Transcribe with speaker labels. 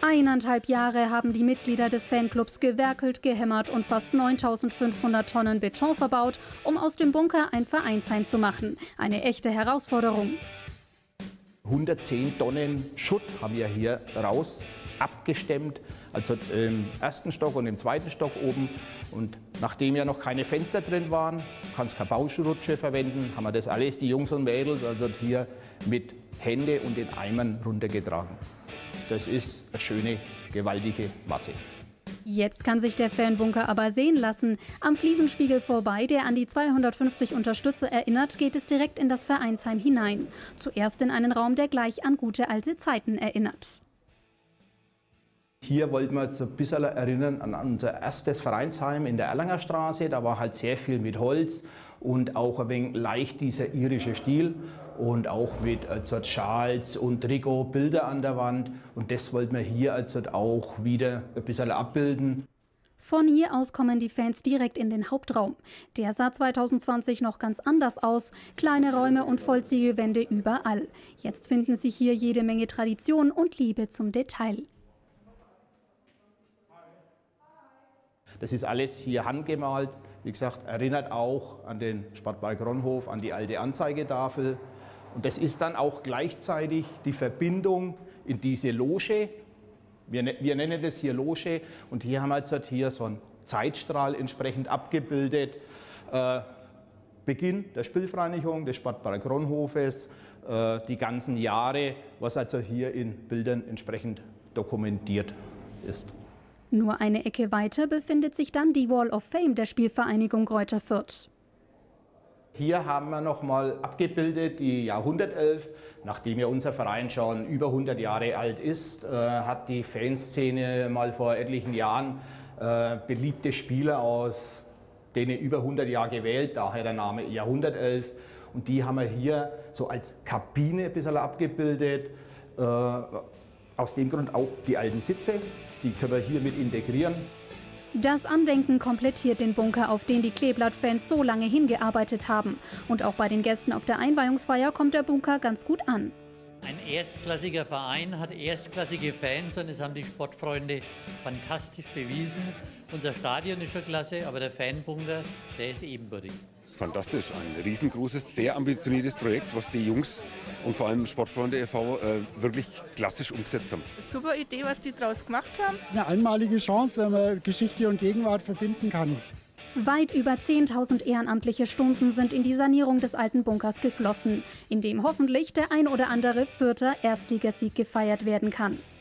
Speaker 1: 1,5 Jahre haben die Mitglieder des Fanclubs gewerkelt, gehämmert und fast 9.500 Tonnen Beton verbaut, um aus dem Bunker ein Vereinsheim zu machen. Eine echte Herausforderung.
Speaker 2: 110 Tonnen Schutt haben wir hier raus abgestemmt, also im ersten Stock und im zweiten Stock oben. Und nachdem ja noch keine Fenster drin waren, kannst keine Bauschrutsche verwenden, haben wir das alles, die Jungs und Mädels, also hier mit Hände und den Eimern runtergetragen. Das ist eine schöne, gewaltige Masse.
Speaker 1: Jetzt kann sich der Fanbunker aber sehen lassen. Am Fliesenspiegel vorbei, der an die 250 Unterstützer erinnert, geht es direkt in das Vereinsheim hinein. Zuerst in einen Raum, der gleich an gute alte Zeiten erinnert.
Speaker 2: Hier wollten wir uns ein bisschen erinnern an unser erstes Vereinsheim in der Erlanger Straße. Da war halt sehr viel mit Holz und auch ein wenig leicht dieser irische Stil und auch mit Schals und Trikot, Bilder an der Wand. Und das wollten wir hier auch wieder ein bisschen abbilden.
Speaker 1: Von hier aus kommen die Fans direkt in den Hauptraum. Der sah 2020 noch ganz anders aus. Kleine Räume und Vollziegelwände überall. Jetzt finden sich hier jede Menge Tradition und Liebe zum Detail.
Speaker 2: Das ist alles hier handgemalt. Wie gesagt, erinnert auch an den Sportpark Ronhof, an die alte Anzeigetafel. Und das ist dann auch gleichzeitig die Verbindung in diese Loge. Wir nennen das hier Loge. Und hier haben wir jetzt hier so einen Zeitstrahl entsprechend abgebildet. Beginn der Spielvereinigung des Sportpark Ronhofes, die ganzen Jahre, was also hier in Bildern entsprechend dokumentiert ist.
Speaker 1: Nur eine Ecke weiter befindet sich dann die Wall of Fame der Spielvereinigung Greuther Fürth.
Speaker 2: Hier haben wir nochmal abgebildet die Jahrhundertelf. Nachdem ja unser Verein schon über 100 Jahre alt ist, hat die Fanszene mal vor etlichen Jahren beliebte Spieler aus denen über 100 Jahre gewählt, daher der Name Jahrhundertelf. Und die haben wir hier so als Kabine ein bisschen abgebildet. Aus dem Grund auch die alten Sitze, die können wir hier mit integrieren.
Speaker 1: Das Andenken komplettiert den Bunker, auf den die Kleeblatt-Fans so lange hingearbeitet haben. Und auch bei den Gästen auf der Einweihungsfeier kommt der Bunker ganz gut an.
Speaker 3: Ein erstklassiger Verein hat erstklassige Fans und das haben die Sportfreunde fantastisch bewiesen. Unser Stadion ist schon klasse, aber der Fanbunker, der ist ebenbürtig.
Speaker 4: Fantastisch, ein riesengroßes, sehr ambitioniertes Projekt, was die Jungs und vor allem Sportfreunde e.V. Wirklich klassisch umgesetzt haben.
Speaker 5: Super Idee, was die draus gemacht haben.
Speaker 6: Eine einmalige Chance, wenn man Geschichte und Gegenwart verbinden kann.
Speaker 1: Weit über 10.000 ehrenamtliche Stunden sind in die Sanierung des alten Bunkers geflossen, in dem hoffentlich der ein oder andere Fürther Erstligasieg gefeiert werden kann.